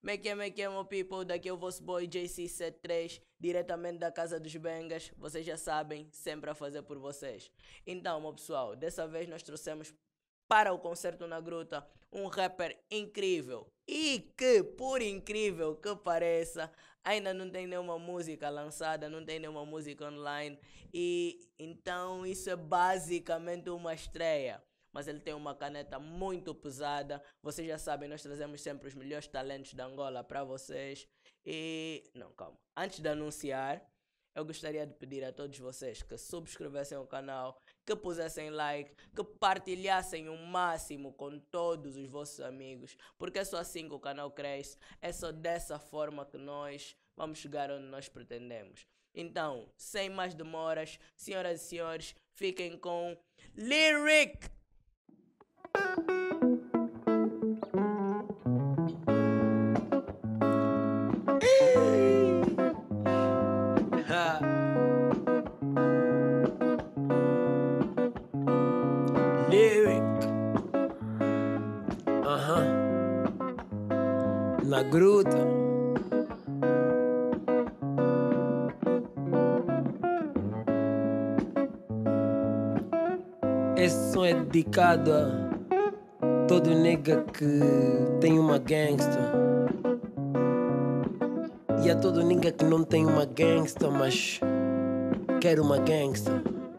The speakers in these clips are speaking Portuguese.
Como é que é, meu people? Daqui é o vosso boy JC73, diretamente da Casa dos Bengas. Vocês já sabem, sempre a fazer por vocês. Então, meu pessoal, dessa vez nós trouxemos para o concerto na Gruta um rapper incrível. E que, por incrível que pareça, ainda não tem nenhuma música lançada, não tem nenhuma música online. E então isso é basicamente uma estreia. Mas ele tem uma caneta muito pesada. Vocês já sabem, nós trazemos sempre os melhores talentos da Angola para vocês. E não, calma. Antes de anunciar, eu gostaria de pedir a todos vocês que subscrevessem o canal, que pusessem like, que partilhassem o máximo com todos os vossos amigos, porque é só assim que o canal cresce, é só dessa forma que nós vamos chegar onde nós pretendemos. Então, sem mais demoras, senhoras e senhores, fiquem com Lyric! Lyric. Na Gruta. Esse som é dedicado a todo nega que tem uma gangsta. E a todo nigga que não tem uma gangsta, mas quer uma gangsta.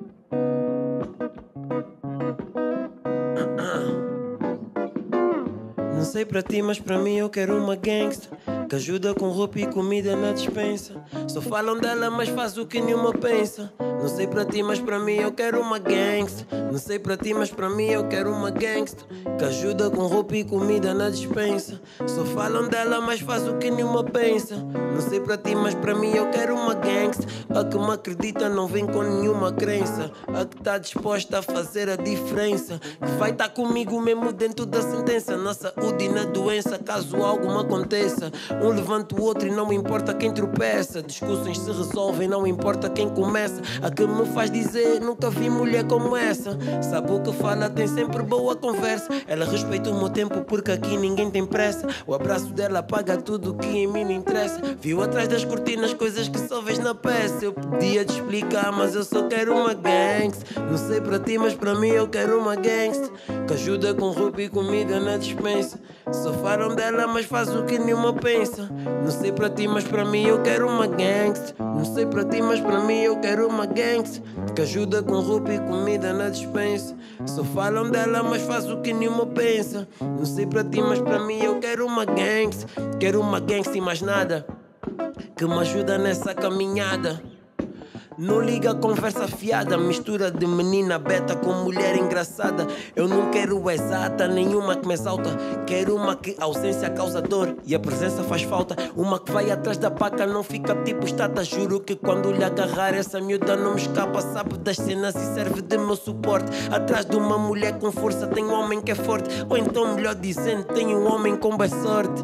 Não sei pra ti, mas pra mim eu quero uma gangsta que ajuda com roupa e comida na despensa. Só falam dela, mas faz o que nenhuma pensa. Não sei pra ti, mas pra mim eu quero uma gangsta. Não sei pra ti, mas pra mim eu quero uma gangsta que ajuda com roupa e comida na despensa. Só falam dela, mas faz o que nenhuma pensa. Não sei pra ti, mas pra mim eu quero uma gangsta. A que me acredita não vem com nenhuma crença. A que tá disposta a fazer a diferença. Que vai tá comigo mesmo dentro da sentença. Na saúde e na doença, caso algo me aconteça. Um levanta o outro e não importa quem tropeça. Discussões se resolvem, não importa quem começa. A que me faz dizer, nunca vi mulher como essa. Sabe o que fala, tem sempre boa conversa. Ela respeita o meu tempo porque aqui ninguém tem pressa. O abraço dela apaga tudo que em mim não interessa. Viu atrás das cortinas coisas que só vês na peça. Eu podia te explicar, mas eu só quero uma gangsta. Não sei pra ti, mas pra mim eu quero uma gangsta que ajuda com roupa e comida na despensa. Só falam dela, mas faz o que nenhuma pensa. Não sei pra ti, mas pra mim eu quero uma gangsta. Não sei pra ti, mas pra mim eu quero uma gangsta que ajuda com roupa e comida na despensa. Só falam dela, mas faz o que nenhuma pensa. Não sei pra ti, mas pra mim eu quero uma gangsta. Quero uma gangsta e mais nada que me ajuda nessa caminhada. Não liga a conversa fiada, mistura de menina beta com mulher engraçada. Eu não quero exata, nenhuma que me exalta. Quero uma que a ausência causa dor e a presença faz falta. Uma que vai atrás da paca, não fica tipo estátua. Juro que quando lhe agarrar essa miúda não me escapa. Sabe das cenas e serve de meu suporte. Atrás de uma mulher com força tem um homem que é forte. Ou então melhor dizendo, tem um homem com boa sorte.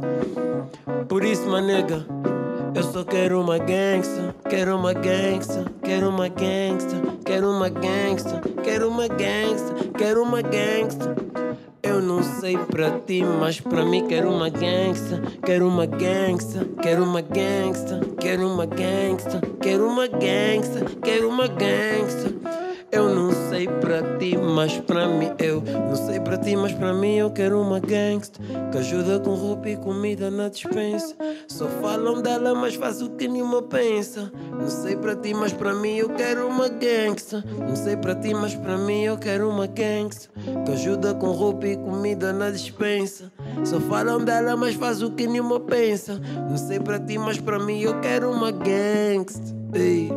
Por isso, manega, eu só quero uma gangsta, quero uma gangsta, quero uma gangsta, quero uma gangsta, quero uma gangsta, quero uma gangsta. Eu não sei pra ti, mas pra mim quero uma gangsta, quero uma gangsta, quero uma gangsta, quero uma gangsta, quero uma gangsta, quero uma gangsta. Eu não sei pra ti, mas pra mim eu não sei pra ti, mas pra mim eu quero uma gangsta que ajuda com roupa e comida na despensa. Só falam dela, mas faz o que nenhuma pensa. Não sei pra ti, mas pra mim eu quero uma gangsta. Não sei pra ti, mas pra mim eu quero uma gangsta que ajuda com roupa e comida na despensa. Só falam dela, mas faz o que nenhuma pensa. Não sei pra ti, mas pra mim eu quero uma gangsta. Ei.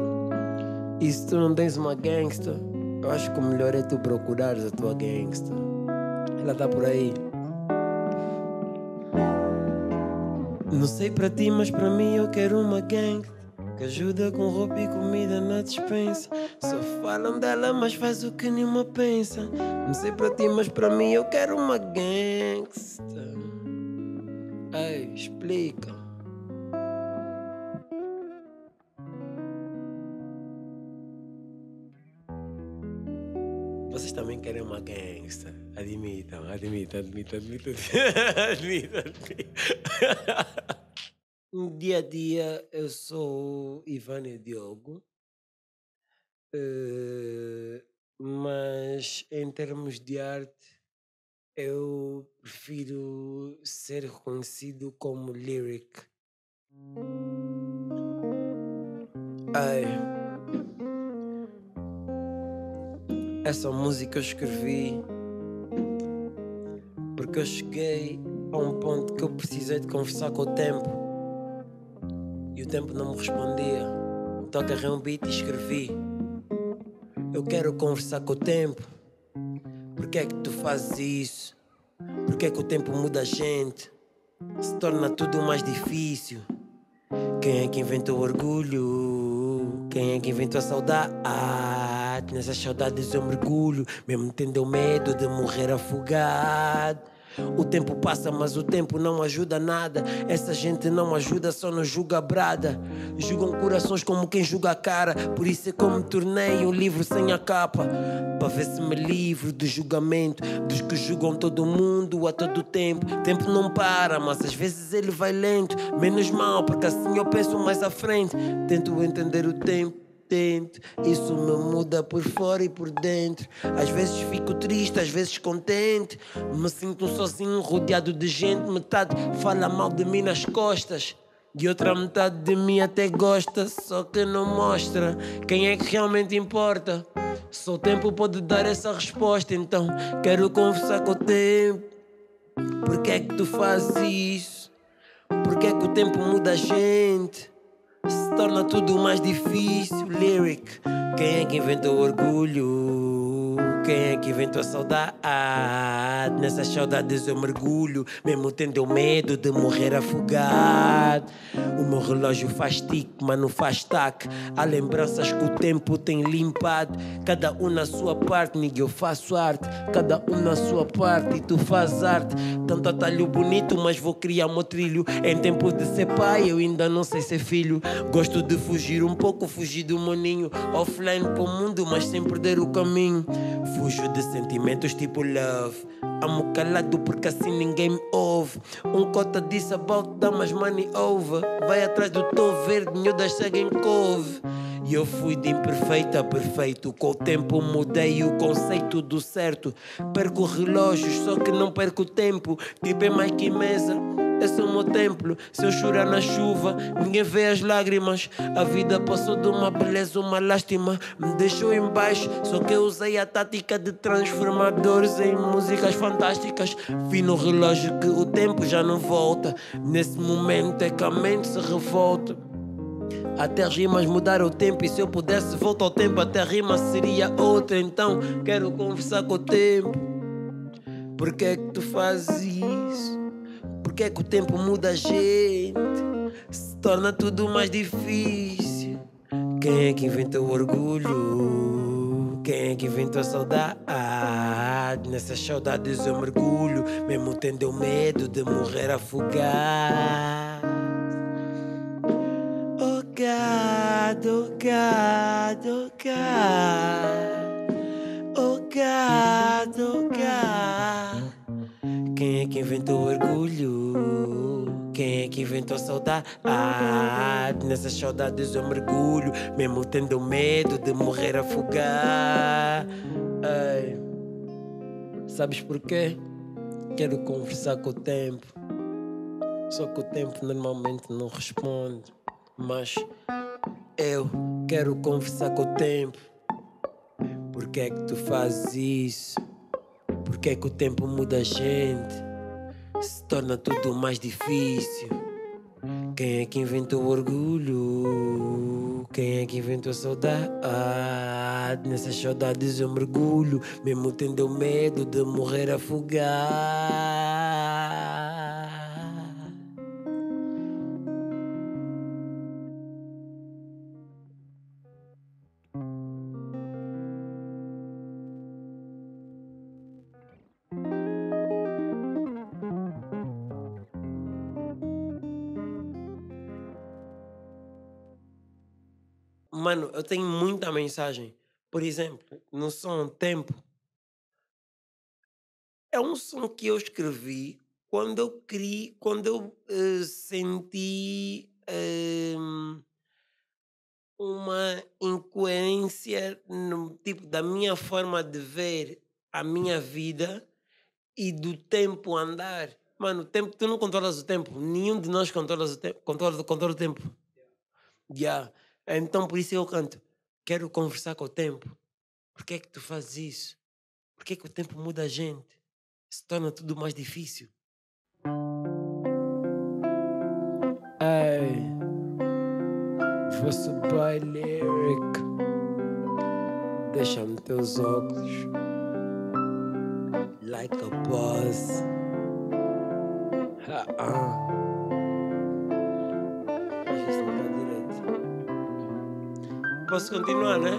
E se tu não tens uma gangsta, eu acho que o melhor é tu procurares a tua gangsta. Ela tá por aí. Não sei pra ti, mas pra mim eu quero uma gangsta que ajuda com roupa e comida na despensa. Só falam dela, mas faz o que nenhuma pensa. Não sei pra ti, mas pra mim eu quero uma gangsta. Ei, explica. Vocês também querem uma gangsta. Admitam. Admitam. dia a dia eu sou Ivânio Diogo, mas em termos de arte eu prefiro ser reconhecido como lyric. Ai, essa música eu escrevi porque eu cheguei a um ponto que eu precisei de conversar com o tempo e o tempo não me respondia. Então agarrei um beat e escrevi. Eu quero conversar com o tempo. Porque é que tu fazes isso? Porque é que o tempo muda a gente? Se torna tudo mais difícil. Quem é que inventou o orgulho? Quem é que inventou a saudade? Nessas saudades eu mergulho, mesmo tendo o medo de morrer afogado. O tempo passa, mas o tempo não ajuda nada. Essa gente não ajuda, só nos julga brada. Julgam corações como quem julga a cara. Por isso é como me tornei um livro sem a capa. Para ver se me livro do julgamento dos que julgam todo mundo a todo tempo. Tempo não para, mas às vezes ele vai lento. Menos mal, porque assim eu penso mais à frente. Tento entender o tempo. Isso me muda por fora e por dentro. Às vezes fico triste, às vezes contente. Me sinto sozinho, rodeado de gente. Metade fala mal de mim nas costas e outra metade de mim até gosta, só que não mostra quem é que realmente importa. Só o tempo pode dar essa resposta. Então quero conversar com o tempo. Porque é que tu fazes isso? Porque é que o tempo muda a gente? Se torna tudo mais difícil. Lyric. Quem é que inventou o orgulho? Quem é que inventou a saudade? Nessas saudades eu mergulho, mesmo tendo medo de morrer afogado. O meu relógio faz tique, mas não faz tac. Há lembranças que o tempo tem limpado. Cada um na sua parte, nigga, eu faço arte. Cada um na sua parte e tu fazes arte. Tanto atalho bonito, mas vou criar meu trilho. Em tempo de ser pai, eu ainda não sei ser filho. Gosto de fugir um pouco, fugir do meu ninho. Offline para o mundo, mas sem perder o caminho. Fujo de sentimentos tipo love. Amo calado porque assim ninguém me ouve. Um cota disse about damas money over. Vai atrás do tom verde, miúdas seguem couve. E eu fui de imperfeito a perfeito. Com o tempo mudei o conceito do certo. Perco relógios, só que não perco tempo. Tipo em Mike Mesa, esse é o meu templo. Se eu chorar na chuva, ninguém vê as lágrimas. A vida passou de uma beleza, uma lástima. Me deixou em baixo, só que eu usei a tática de transformadores em músicas fantásticas. Vi no relógio que o tempo já não volta. Nesse momento é que a mente se revolta. Até rimas mudaram o tempo. E se eu pudesse voltar ao tempo, até a rima seria outra. Então quero conversar com o tempo. Porque é que tu fazes isso? Porque é que o tempo muda a gente? Se torna tudo mais difícil. Quem é que inventou o orgulho? Quem é que inventou a saudade? Nessas saudades eu mergulho, mesmo tendo medo de morrer afogado. Oh God, oh God, oh God. Oh God, oh God. Quem é que inventou o orgulho? Quem é que inventou a saudade? Nessas saudades eu mergulho, mesmo tendo medo de morrer afogado. Ai. Sabes porquê? Quero conversar com o tempo. Só que o tempo normalmente não responde. Mas eu quero conversar com o tempo. Porque é que tu fazes isso? Porque é que o tempo muda a gente? Se torna tudo mais difícil. Quem é que inventou o orgulho? Quem é que inventou a saudade? Nessas saudades eu mergulho, mesmo tendo medo de morrer afogado. Mano, eu tenho muita mensagem. Por exemplo, no som Tempo, é um som que eu escrevi quando eu senti. uma incoerência no tipo da minha forma de ver a minha vida e do tempo andar. Mano, o tempo, tu não controlas o tempo. Nenhum de nós controla o tempo. Controla o tempo. Yeah. Então por isso eu canto. Quero conversar com o tempo. Por que é que tu fazes isso? Por que é que o tempo muda a gente? Se torna tudo mais difícil. Ei, vosso boy Lyric, deixa-me teus óculos, like a boss. Deixa isso para direito. Posso continuar, né?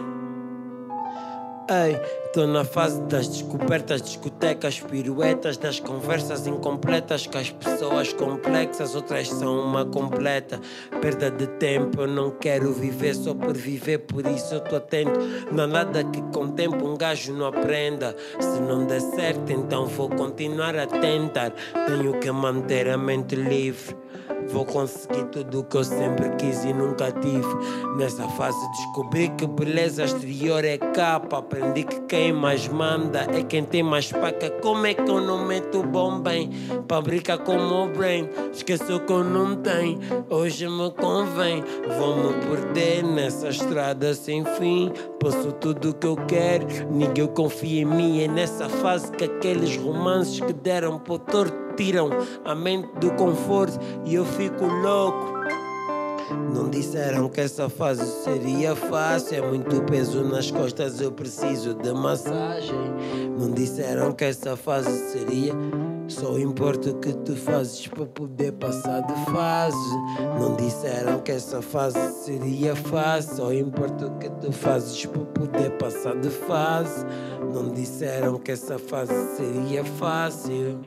Ei, tô na fase das descobertas, discotecas, piruetas, das conversas incompletas com as pessoas complexas, outras são uma completa perda de tempo. Eu não quero viver só por viver, por isso eu tô atento. Não há nada que com tempo um gajo não aprenda. Se não der certo, então vou continuar a tentar. Tenho que manter a mente livre. Vou conseguir tudo o que eu sempre quis e nunca tive. Nessa fase descobri que beleza exterior é capa. Aprendi que quem mais manda é quem tem mais paca. Como é que eu não meto bom bem pra brincar com o meu brain? Esqueceu que eu não tenho, hoje me convém. Vou-me perder nessa estrada sem fim. Posso tudo o que eu quero, ninguém confia em mim. É nessa fase que aqueles romances que deram pro torto tiram a mente do conforto e eu fico louco. Não disseram que essa fase seria fácil. É muito peso nas costas, eu preciso de massagem. Não disseram que essa fase seria. Só importa o que tu fazes para poder passar de fase. Não disseram que essa fase seria fácil. Só importa o que tu fazes para poder passar de fase. Não disseram que essa fase seria fácil.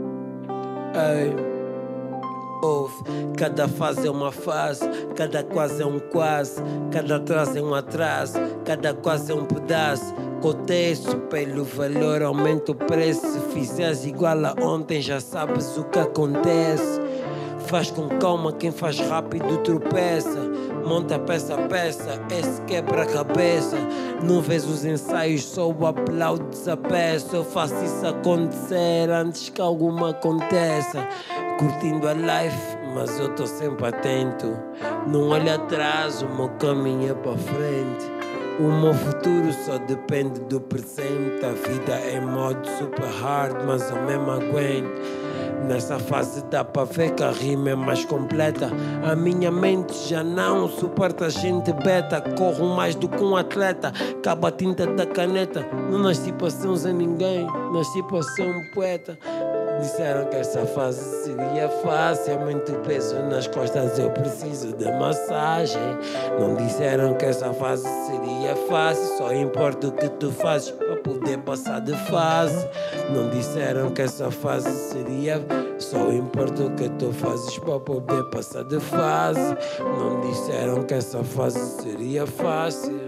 Ei, ouve, cada fase é uma fase, cada quase é um quase, cada atraso é um atraso, cada quase é um pedaço. Coteço pelo valor, aumenta o preço. Se fizeres igual a ontem, já sabes o que acontece. Faz com calma, quem faz rápido tropeça. Monta peça a peça, esse quebra-cabeça. Não vês os ensaios, só o aplaudes a peça. Eu faço isso acontecer antes que alguma aconteça. Curtindo a life, mas eu tô sempre atento. Não olho atrás, o meu caminho é para frente. O meu futuro só depende do presente. A vida é modo super hard, mas eu mesmo aguento. Nessa fase dá para ver que a rima é mais completa. A minha mente já não suporta gente beta. Corro mais do que um atleta, acaba a tinta da caneta. Não nasci para ser um ninguém, nasci para ser um poeta. Disseram que essa fase seria fácil. É muito peso nas costas, eu preciso de massagem. Não disseram que essa fase seria fácil. Só importa o que tu fazes para poder passar de fase. Não disseram que essa fase seria. Só importa o que tu fazes para poder passar de fase. Não disseram que essa fase seria fácil.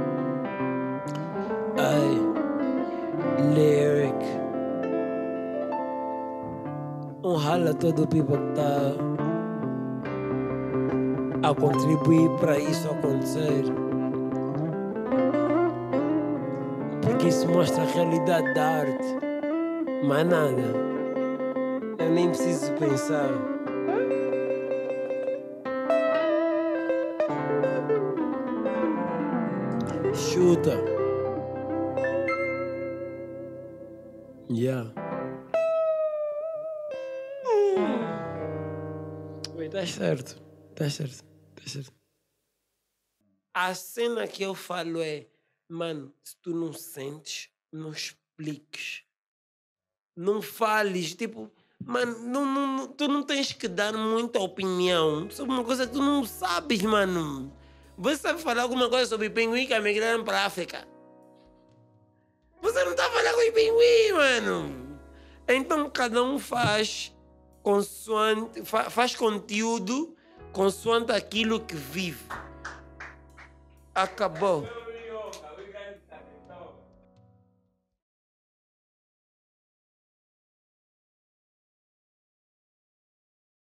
Ai, Lyric. Rala todo o people que está a contribuir para isso acontecer. Porque isso mostra a realidade da arte. Mas nada. Eu nem preciso pensar. Chuta. Yeah. Tá certo. A cena que eu falo é, mano, se tu não sentes, não expliques. Não fales, tipo, mano, tu não tens que dar muita opinião sobre uma coisa que tu não sabes, mano. Você sabe falar alguma coisa sobre pinguim que migraram para a África? Você não tá falando com os pinguim, mano. Então cada um faz consoante, faz conteúdo consoante aquilo que vive. Acabou.